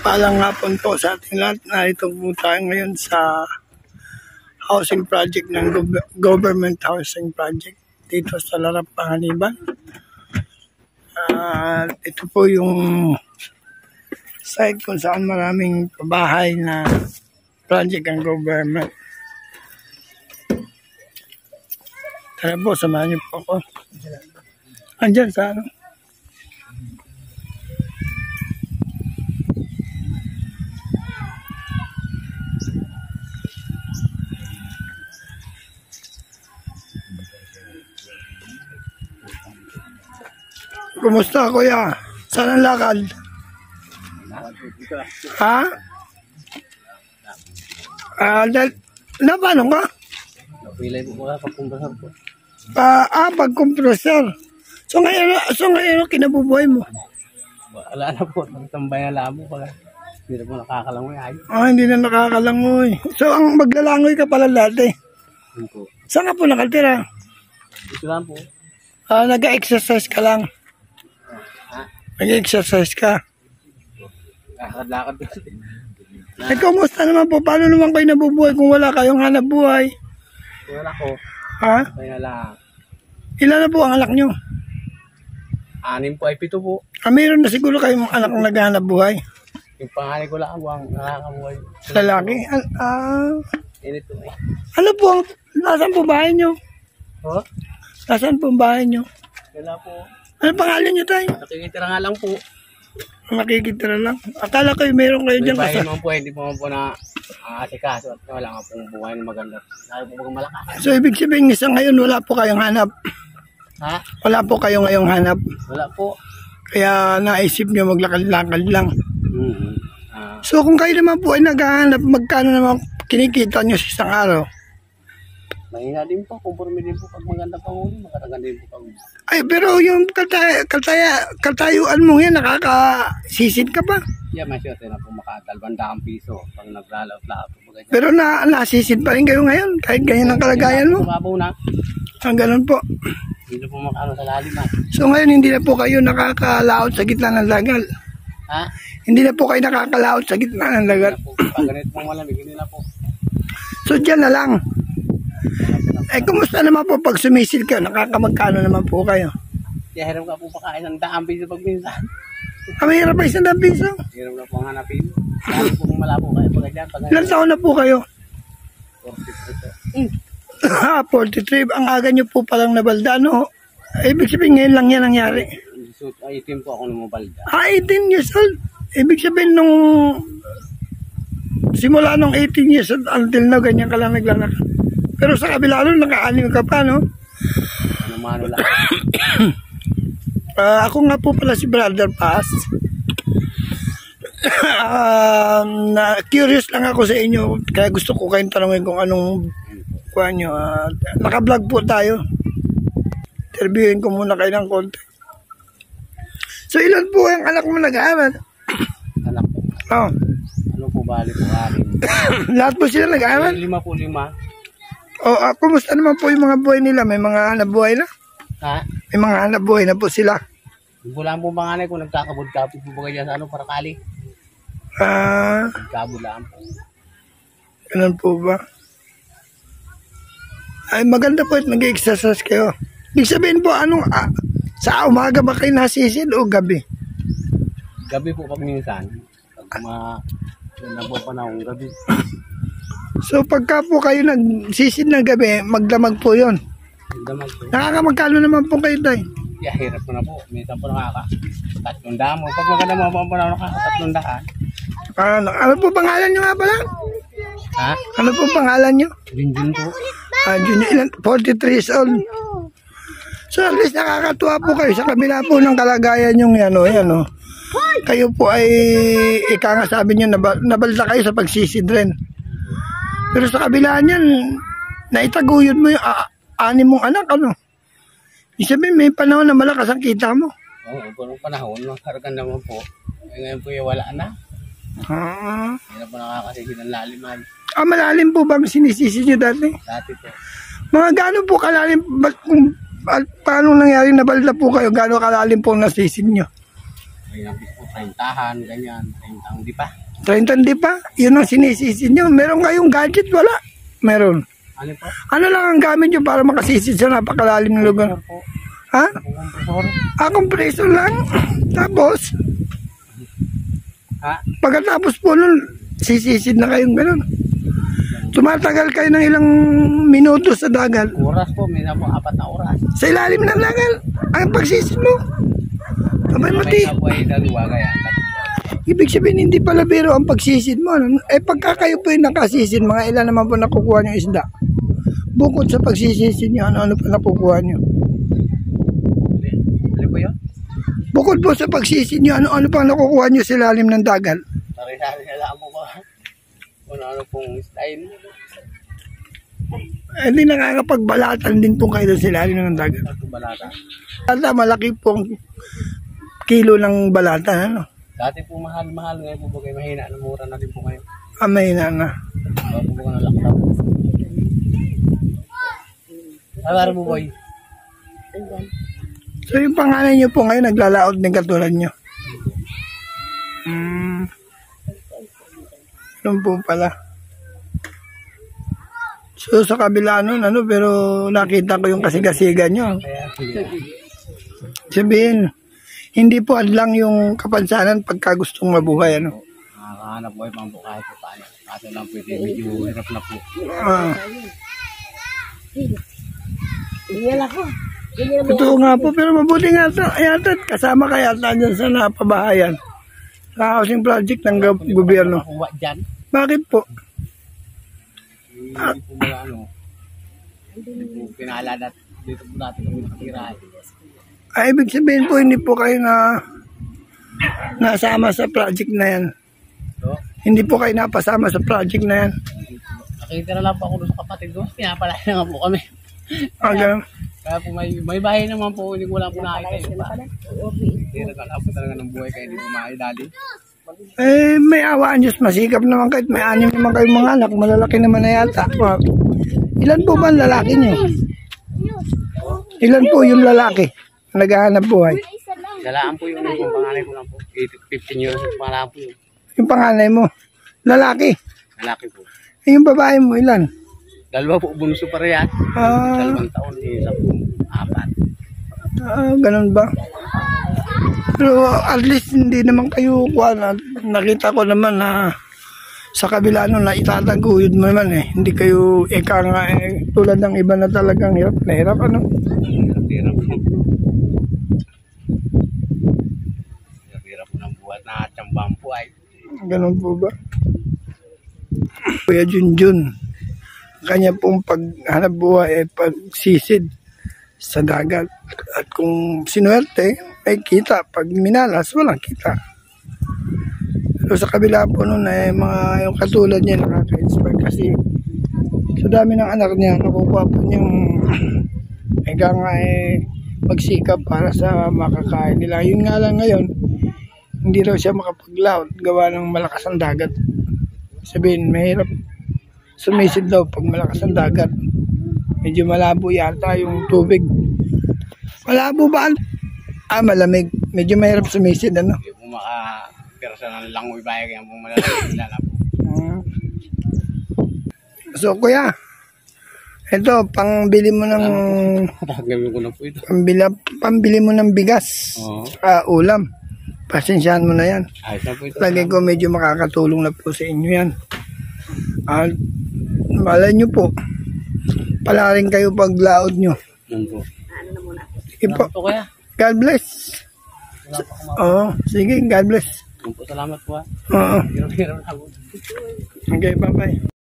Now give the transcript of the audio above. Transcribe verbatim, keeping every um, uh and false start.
Mapagpalang hapon po sa ating lahat. Narito po tayo ngayon sa housing project ng government housing project dito sa Larap, Panganiban. Uh, ito po yung site kung saan maraming bahay na project ng government. Tara po, samahan niyo po ako. Andyan sa ano? Kumusta kuya? Saan ang lakad? Ha? Ah, uh, na paano ka? Napilay po wala pagkumpressor po. Ah, ah pagkumpressor. So ngayon, so ngayon kinabubuhay mo? Wala na po, tambay na lang po pala. Hindi na po nakakalangoy ay. Ah, hindi na nakakalangoy. So ang maglalangoy ka pala dati? Hindi po. Saan ka po nakatira? Ito lang po. Ah, nag-exercise ka lang? Nag-exercise ka? Lakad-lakad. Eh, kumusta naman po? Paano naman kayo nabubuhay kung wala kayong hanap buhay? Wala ko. Ha? Kaya lang. Ilan na po ang anak nyo? Anim po ay pito po. Ah, mayroon na siguro kayong anak na naghahanap buhay? Yung panganay ko lang ang nakakabuhay. Lalaki? Ah, Init po eh. ano po? Nasaan po bahay nyo? Oh? Nasaan po bahay nyo? Wala po. Ano pangalan nyo tayo? Nakikitira nga lang po. Makikitira lang. Akala kayo meron kayo May dyan bahay kasi. naman po, hindi po naman po na aasikaso at wala nga pong buhay na maganda. Lalo po pag malakas. So, ibig sabihin, isa ngayon wala po kayong hanap. Ha? Wala po kayong ngayong hanap. Wala po. Kaya naisip nyo maglakad-lakad lang. Mm-hmm. Ah. So, kung kayo naman po ay naghahanap, magkano naman kinikita nyo sa isang araw? Mahina din po, conforme din po pag maganda pang huli, makatagan din po pag... Ay, pero yung kataya, kataya, katayuan mo yan, nakakasisid ka ba? Yeah, may siyete na po makadalbandang piso pag naglalaot-laot po. Pero na, nasisid pa rin kayo ngayon, kahit ganyan ang kalagayan mo. Tumabaw na. Ang ganun po. Hindi na po makaano sa lalim na. So ngayon, hindi na po kayo nakakalaot sa gitna ng dagal. Ha? Hindi na po kayo nakakalaot sa gitna ng dagal. Hindi na po, pag ganito pong malamig, hindi na po. So dyan na lang. Eh, kumusta naman po pag sumisid ka? Nakakamagkano naman po kayo? Kaya hirap ka po pakain ng daang piso pag minsan. Ah, mahirap pa isang daang piso? Hirap na po ang hanapin. Lalo po kung malabo kayo pag dyan. Pag Ilan taon na po kayo? forty-three po. Ah, forty-three. Ang aga nyo po palang nabalda, no? Ibig sabihin ngayon lang yan nangyari. So, eighteen po ako numubalda. Ah, eighteen years old. Ibig sabihin nung simula nung eighteen years old until now, ganyan ka lang naglalakad. Pero sa kabila nun, naka-anim ka pa, no? Ano-mano lang. uh, ako nga po pala si Brother Paz. uh, na curious lang ako sa inyo, kaya gusto ko kayong tanongin kung anong kuha nyo. Uh, naka-vlog po tayo. Interviewin ko muna kayo ng konti. So, ilan po ang anak mo nag-aaral? Anak po. Oh. Ano po bali po anim? Lahat po sila nag-aaral? Lima po lima. O, oh, uh, kumusta naman po yung mga buhay nila? May mga hanap buhay na? Ha? May mga hanap buhay na po sila. Bulaan po panganay kung nagkakabod-kapit po ba dyan sa ano para kali? Ah, uh, nagkabulaan po. Ganun po ba? Ay, maganda po at nag-exercise kayo. Ibig sabihin po, anong, ah, sa umaga ba kayo nasisid o gabi? Gabi po pag minsan. Pag mga, na po pa na akong gabi. So, pagka po kayo nagsisid ng gabi, magdamag po yun. Magdamag po. Nakaka-magkano naman po kayo tayo? Yeah, hirap po na po. Minsan po nakaka. Tatlong damo. Pag maganda mo po po na nakaka-tatlong daan. Ah, ano po pangalan nyo nga pala? Ha? Ano po pangalan nyo? Junjun po. Ah, Junior, ilan? forty-three years old. So, at least nakakatuwa po kayo sa kabila po ng kalagayan yung yan o, yan o. Kayo po ay, ika nga sabi nyo, nabal, nabalda kayo sa pagsisid rin. Pero sa kabila niyan, naitaguyod mo yung uh, anim mong anak, ano? Ibig sabihin, may panahon na malakas ang kita mo. Oo, oh, po nung panahon, makaragan naman po. Eh, ngayon po yung wala na. Ah. Hindi na po nakakasisi ng laliman. Ah, malalim po bang sinisisi nyo dati? Dati po. Mga gano'n po kalalim, ba, kung, paano nangyari nabalda po kayo, gano'n kalalim po nasisid nyo? Pinapis po, trentahan, ganyan. Trentang di pa. thirty di pa? Yun ang sinisisid nyo. Meron kayong gadget? Wala. Meron. Ano po? Ano lang ang gamit nyo para makasisid sa napakalalim ng lugar? Ano po? Ha? Kompresor. Ah, compressor lang. Tapos, Ha? pagkatapos po nun, sisisid na kayong ganun. Tumatagal kayo ng ilang minuto sa dagat. Oras po, may na po apat na oras. Sa ilalim ng dagat, ang pagsisid mo. Abay May mati. na po ay dalawa kaya. Ibig sabihin, hindi pala biro ang pagsisid mo. Ano? Eh, pagka kayo po yung nakasisid, mga ilan naman po nakukuha nyo isda. Bukod sa pagsisisid nyo, ano-ano pa nakukuha nyo. Ano po yun? Bukod po sa pagsisid nyo, ano-ano pa nakukuha nyo sa ilalim ng dagat. Sari-sari na lang po ba? Kung ano pong style. Eh, hindi nakakapagbalatan din po kayo sa ilalim ng dagat. Ito balata. Balata, malaki pong kilo ng balata. Ano? Dati po mahal-mahal. Ngayon po bagay mahina. Mura na din po ngayon. Amay na nga. Bago po na laktaw. Alam mo boy? So yung pangalan nyo po ngayon, naglalaot din katulad nyo. Hmm. Ano po pala. So sa kabila nun, ano, pero nakita ko yung kasigasigan nyo. Kaya, Sabihin, hindi po adlang yung kapansanan pagka gustong mabuhay, ano. nakakahanap boy pang po kahit po paano. Kaso lang po, medyo hirap na po. Ah. Tingnan ako. Tingnan mo. Totoo nga po, pero mabuti nga ito. Yata, kasama ka yata dyan sa napabahayan. Sa housing project ng gob- gobyerno. Nakuha dyan. Bakit po? Hindi po mga ano. Hindi po pinaalala. Dito po natin kami nakatira. Ay, ibig sabihin po, hindi po kayo na nasama sa project na yan. So, Hindi po kayo napasama sa project na yan. nakita na lang po ako doon sa kapatid ko. Pinapalaya na nga po kami. Ah, ganun. Kaya po may, may bahay naman po. Hindi ko lang po nakikita yung pa. Hindi nagkala po talaga ng buhay kaya hindi po maidali. Eh, may awaan Diyos. Masikap naman kahit may anim naman kayong mga anak. Malalaki naman na yata. Ah, ilan po ba ang lalaki niyo? Ilan po yung lalaki? Naghahanap buhay. Galaan po yung yung panganay ko lang po. fifteen years old pangalan po yun. Yung panganay mo. Lalaki. Lalaki po. Eh, yung babae mo, ilan? Dalawa po, bunso pa rin yan. Ah, Dalawang taon, isa po, apat. ah, ganun ba? Pero at least hindi naman kayo kuha na. Nakita ko naman na sa kabila nun na itataguyod mo naman eh. Hindi kayo eka nga eh. Tulad ng iba na talagang hirap na hirap. Ano? Hirap po. Hirap po ng buhat na tsambang po ay. Ganun po ba? Kuya Junjun, kanya pong paghanap buhay ay pagsisid sa dagat. At kung sinuwerte, ay kita. Pag minalas, walang kita. Pero sa kabila po nun, eh, mga yung katulad niya nakaka-inspire kasi sa dami ng anak niya, nakukuha po niyang ega nga eh, magsikap para sa makakain nila. Yun nga lang ngayon, hindi raw siya makapaglaot gawa ng malakas ang dagat. Sabihin, mahirap sumisid daw pag malakas ang dagat. Medyo malabo yata yung tubig. Malabo ba? Ah, malamig. Medyo mahirap sumisid, ano? Hindi po maka-persa ng langoy bayan kaya po malalaki na po. Hmm. So, kuya, ito, pangbili mo ng Gawin ko na po ito. pambili, pambili mo ng bigas, Oo. saka ulam. Pasensyahan mo na yan. Ayos na po ito. Lagi ko medyo makakatulong na po sa inyo yan. At malay nyo po, pala rin kayo paglaod nyo. Yan po. Sige po. Salamat po kaya. God bless. Salamat po mga. Oo, sige, God bless. Yan po, salamat po ha. Oo. Hirap-hirap na po. Okay, bye-bye.